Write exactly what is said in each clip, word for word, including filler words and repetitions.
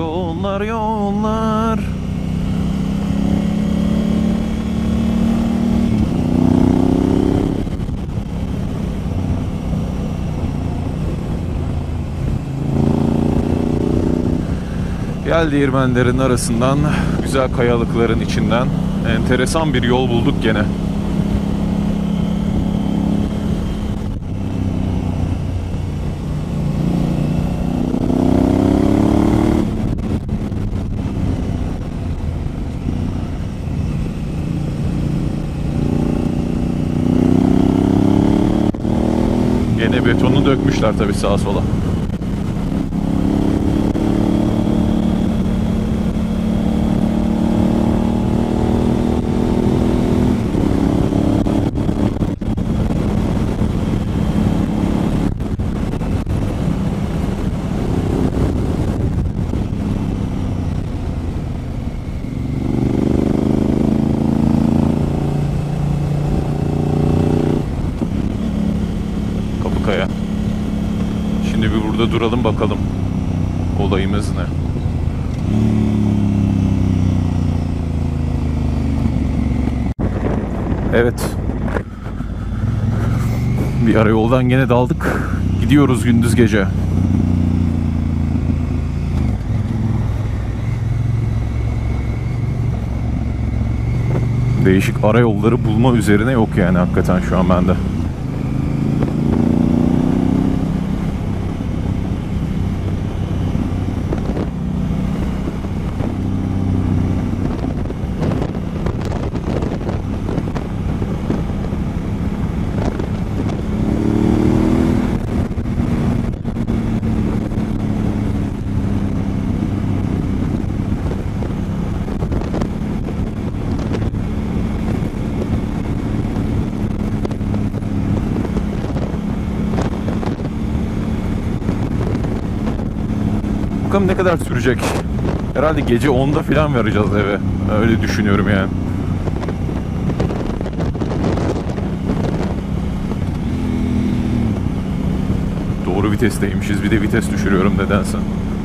Yollar yollar. Gel değirmenlerin arasından, güzel kayalıkların içinden enteresan bir yol bulduk gene. Gene betonu dökmüşler tabii sağa sola. Kapıkaya. Şimdi bir burada duralım bakalım. Olayımız ne? Evet. Bir ara yoldan gene daldık. Gidiyoruz gündüz gece. Değişik ara yolları bulma üzerine yok yani hakikaten şu an bende. Bakalım ne kadar sürecek. Herhalde gece onda falan varacağız eve. Öyle düşünüyorum yani. Doğru vitesteymişiz. Bir de vites düşürüyorum nedense.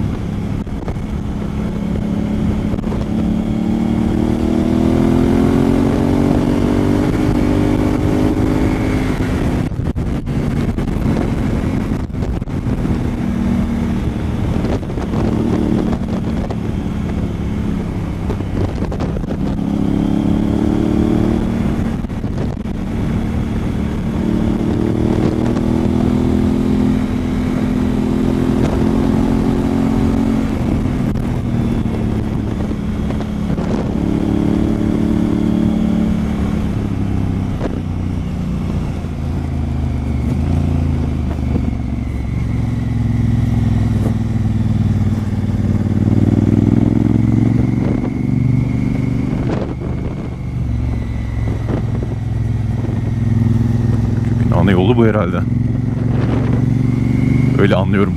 Ana yolu bu herhalde. Öyle anlıyorum.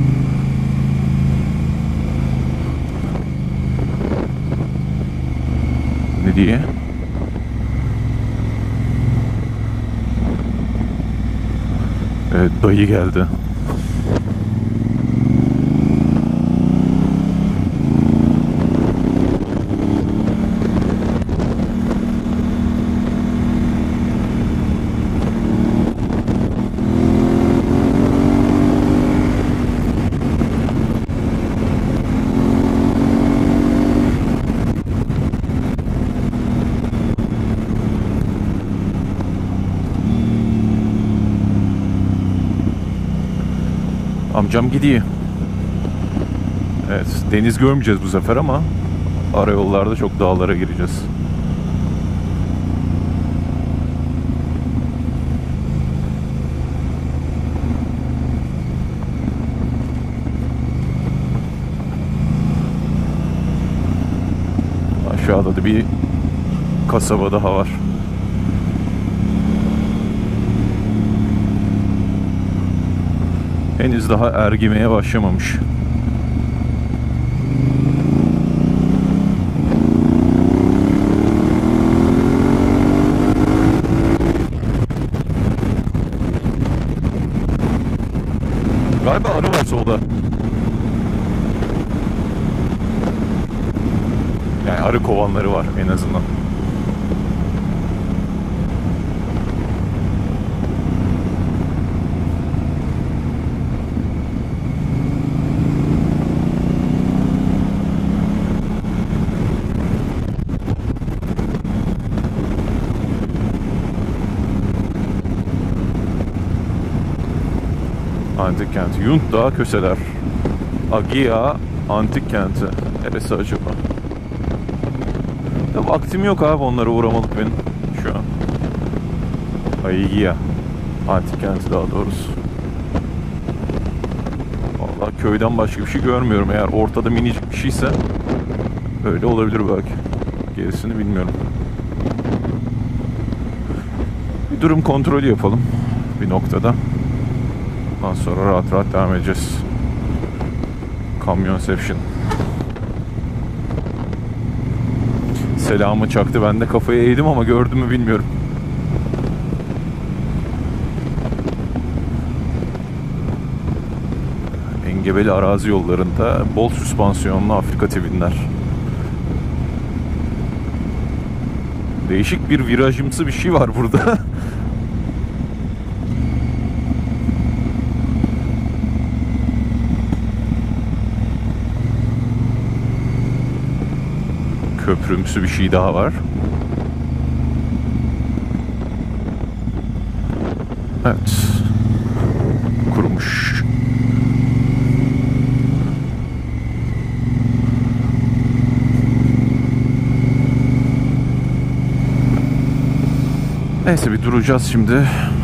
Ne diye? Evet, dayı geldi. Amcam gidiyor. Evet, deniz görmeyeceğiz bu sefer ama ara yollarda çok dağlara gireceğiz. Aşağıda da bir kasaba daha var. Henüz daha ergimeye başlamamış. Galiba arı var solda. arı kovanları var en azından. Antik kenti. Yunt Dağı Köseler. Agia Antik Kenti. Neresi acaba? Ya vaktim yok abi onlara uğramalık benim şu an. Agia Antik Kenti daha doğrusu. Vallahi köyden başka bir şey görmüyorum. Eğer ortada minicik bir şeyse öyle olabilir belki. Gerisini bilmiyorum. Bir durum kontrolü yapalım bir noktada. Ondan sonra rahat rahat devam edeceğiz. Kamyonception. Selamı çaktı. Ben de kafayı eğdim ama gördüm mü bilmiyorum. Engebeli arazi yollarında bol süspansiyonlu Afrika tibinler. Değişik bir virajımsı bir şey var burada. Köprümsü bir şey daha var. Evet. Kurumuş. Neyse bir duracağız şimdi.